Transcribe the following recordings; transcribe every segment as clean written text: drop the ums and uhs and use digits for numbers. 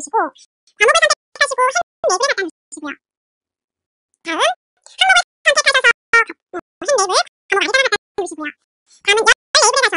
누르시고 과목을 선택하시고 한 맵을 갖다 놓으시고요. 다음 항목을 선택하셔서 한 맵을 과목 안에다가 갖다 놓으시고요. 다음은 열 레이블에 가셔서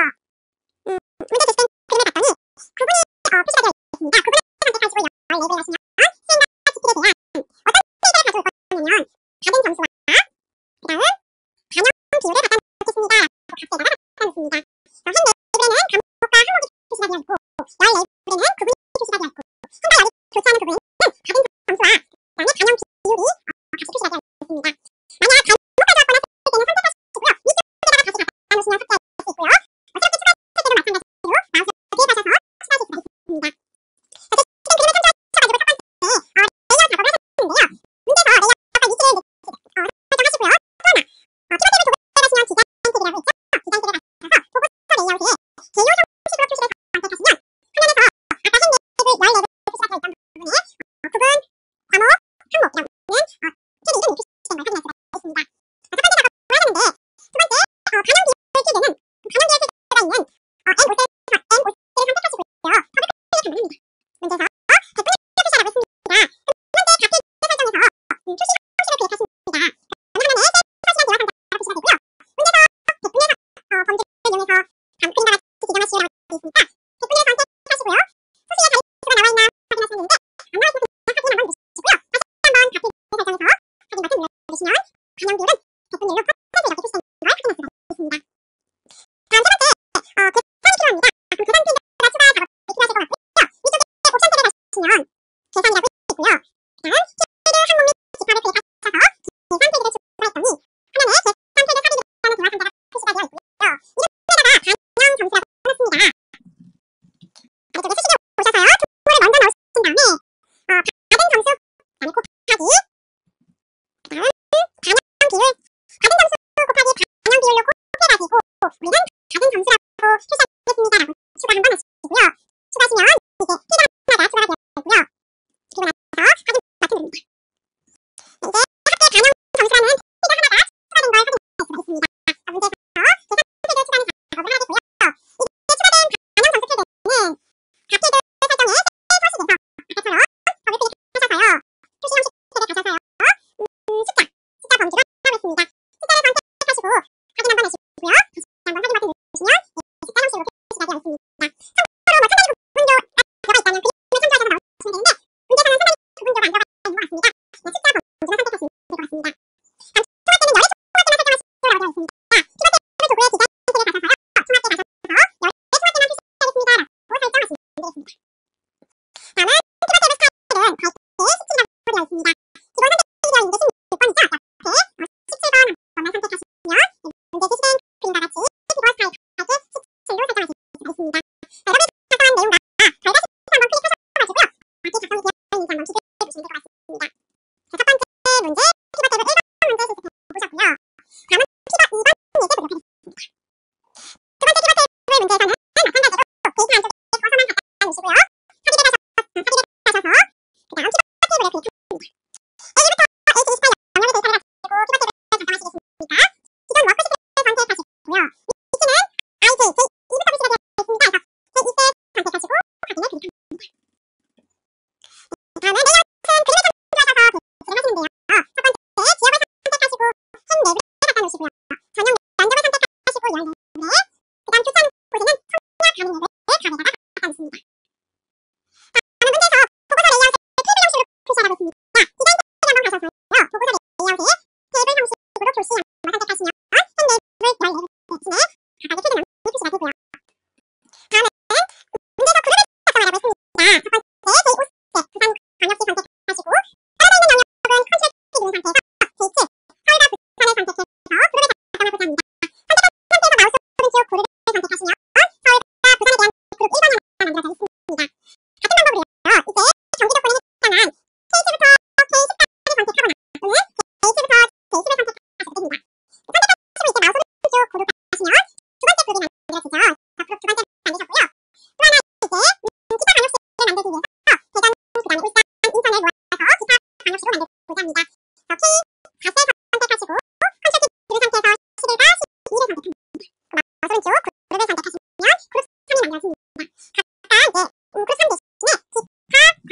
문제 제시된 그림을 봤더니 구분이 표시가 되어 있습니다. 구분을 선택하시고 열 레이블에 가시면 수행과 집필에 대한 어떤 필기를 가져올 거냐면 받은 점수와 그 다음 반영 비율을 갖다 놓겠습니다. 라고 값에다가 갖다 놓습니다. 한 레이블에는 과목과 항목이 표시가 되어 있고 열 레이블에는 구분이 표시가 되어 있고 한과 열이 교차하는 부분은 받은 점수와 그 다음에 반영 비율이 값이 표시가 되어 있습니다. 만약 잘못 가져왔거나 쓸 때는 선택하시고요. 위쪽에다가 다시 갖다 놓으시면 삭제할 수 있고요. 새롭게 추가할 때도 마찬가지로 마우스 뒤에 가셔서 추가하실 수가 있습니다. 이렇게 지금 그림을 참조하셔가지고 첫 번째 레이아웃 작업을 하셨는데요. 문제에서 레이아웃과 위치를 설정하시고요. 또 하나 키보드를 도구에 가시면 디자인 탭이라고 있죠. 디자인 탭에 가셔서 보고서 레이아웃에 개요 형식으로 표시를 선택하시면 화면에서 아까 한 랩을 열 랩을 표시가 되어 있던 부분에 구분, 과목, 항목이라고 있는 탭 이름이 표시된 걸 확인할 수가 있습니다. 첫 번째 작업을 하는데 두 번째 반영 비율 필기는 반영 비율 필기가 있는 N5셀을 선택하시고요. 더블 클릭하면 합니다. 문제에서 100분의 1 표시라고 했습니다. 두 번째 값을 설정해서 표시 형식을 기획하십니다. 어느 화면에 셀 표시가 되어 간다고 표시가 되고요. 문제에서 100분의 범주를 이용해서 다음 그림과 같이 지정하시오라고 되어 있으니까 100분의 선택하시고요. 소수의 자릿수가 나와 있나 확인하시는데 안 나와 있으면 확인 한번 누르시고요. 다시 한번 값을 설정해서 확인 버튼 눌러주시면 반영 비율은 100분의 1로 이렇게 표시된 걸 확인할 수가 있습니다. 다음 세 번째 계산이 필요합니다. 그럼 계산 필드가 추가 작업이 필요하실 것 같고요. 위쪽에 옵션 탭에 가시면 계산이라고 있고요. 다음 필드 항목 및 집합을 클릭하셔서 계산 필드를 추가했더니 화면에 계산 필드 처리됐다는 대화 상자가 표시가 되어 있고요. 이름에다가 반영 점수라고 써놨습니다. 아래쪽에 수식에 오셔서요. 도구를 먼저 넣으신 다음에 받은 점수 그다음에 곱하기 그다음 반영 비율 받은 점수 곱하기 반영 비율로 곱해가지고 우리는 받은 점수라고 표시하겠습니다. 라고 추가 한번 하시고요. 추가하시면 이제 필드 하나가 추가가 되어 있고요. 그리고 나서 확인 버튼 누릅니다. 이제 합계 반영 점수라는 필드 하나가 추가된 걸 확인할 수가 있습니다. 문제에서 계산 필드 추가는 작업을 하겠고요. 이제 추가된 반영 점수 필드는 각 필드 설정에 셀 표시돼서 아까처럼 더블 클릭하셔서요. 표시 형식 탭에 가셔서요. 숫자 범주를 하고 있습니다. 숫자를 선택하시고 확인 한번 하시고요. 다시 한번 확인 버튼 누르시면 숫자 형식으로 표시가 되어 있습니다. 참고로 마찬가지 부분도 들어가 있다면 그림을 참조하셔서 나오시면 되는데 문제에서는 상당히 부분도 안 들어가 있는 것 같습니다. 숫자 범주만 선택하시면 될 것 같습니다. 다음 총합 때는 열의 총합 때만 설정하시라고 되어 있습니다. 키보드 도구의 디자인 탭에 가셔서요. 총합 때 가셔서 열의 총합 때만 표시하겠습니다. 라고 설정하시면 되겠습니다. 다음은 키보드 탭의 스타일은 밝게 17이라고 되어 있습니다. 기본 선택이 되어 있는데 16번이죠. 옆에 17번 한 번만 선택하시면 문제 제시된 그림과 같이 키보드 스타일 밝게 17로 설정하실 수가 있습니다. 여러분이 작성한 내용과 별 다시 한번 클릭하셔가지고요. 어디 작성이 되어 있는지 한번 비교해 보시면 될 것 같습니다. 첫 번째 문제 키보드 탭을 1번 문제 실습해 보셨고요. 다음은 키보드 2번 예제 보도록 하겠습니다. 두 번째 키보드 탭 문제에서는 마찬가지로 데이터 안쪽에 커서만 갖다 놓으시고요. 사기에 가셔서 그 다음 키보드 탭을 클릭합니다. A부터 A28 영역의 데이터를 가지고 키보드 탭을 작성하시겠습니다. 기존 워크시트를 선택하시고요. 위치는 IJ, J2부터 표시가 되어 있습니다. 그래서 J2셋 선택하시고 확인을 클릭합니다. 다음은 레이아웃은 그림을 참조하셔서 배치를 하시는데요. 첫 번째 지역을 선택하시고 한 맵을 갖다 놓으시고요. 전용 면적을 선택하시고 열 맵에 그 다음 교차하는 곳에는 청약 가는 맵을 값에다가 갖다 놓습니다. 다음은 문제에서 보고서 레이아웃을 테이블 형식으로 표시하라고 했습니다. 디자인 탭에 한번 가셔서요. 보고서 레이아웃에 테이블 형식으로 표시 한번 선택하시면 한 맵을 열 맵을 대신에 각각의 필드 명이 표시가 되고요. 다음은 문제에서 그룹을 작성하라고 했습니다. 첫 번째 제5세 부산 광역시 선택하시고 떨어져 있는 영역은 컨트롤 키 누른 상태에서 제2 서울과 부산을 선택해서 그룹을 작성할 것이 합니다. 선택한 상태에서 마우스 오른쪽 그룹을 선택하시면 서울과 부산에 대한 그룹 1번이 하나 만들어져 있습니다. 같은 방법으로요. 이제 경기 조건에 해당한 K2부터 K10까지 선택하거나 또는 K2부터 J10을 선택하셔도 됩니다. 선택하시고 이제 마우스 오른쪽 그룹 하시면 두 번째 그룹이 만들어지죠. 앞으로 두 번째 만드셨고요. 또 하나 이제 기타 방역실을 만들기 위해서 대전, 그다음에 울산, 인천을 모아서 기타 방역실로 만들고자 합니다. K4세 선택하시고 컨트롤 키 누른 상태에서 11과 12를 선택합니다. 마우스 오른쪽 그룹을 선택하시면 그룹 3이 만들어집니다. 각각 이제 그룹 3 대신에 기타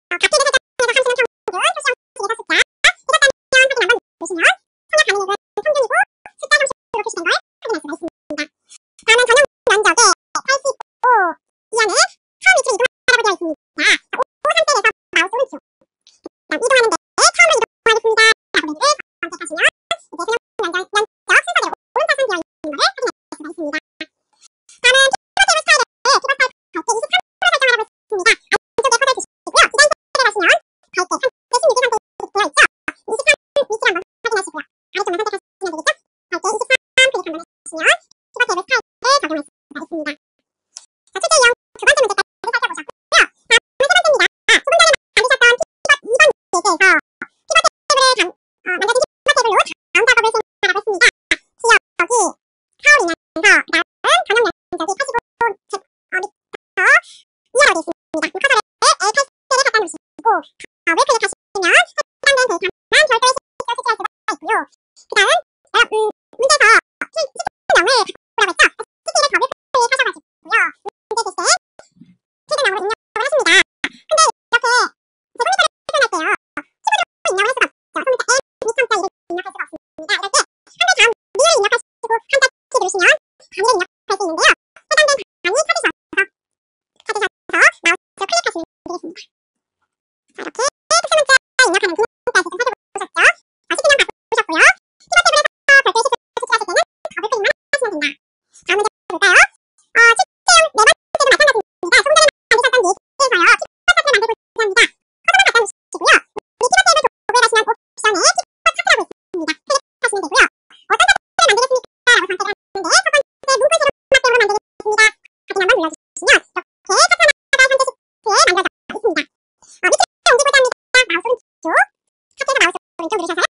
왼쪽 누르셔서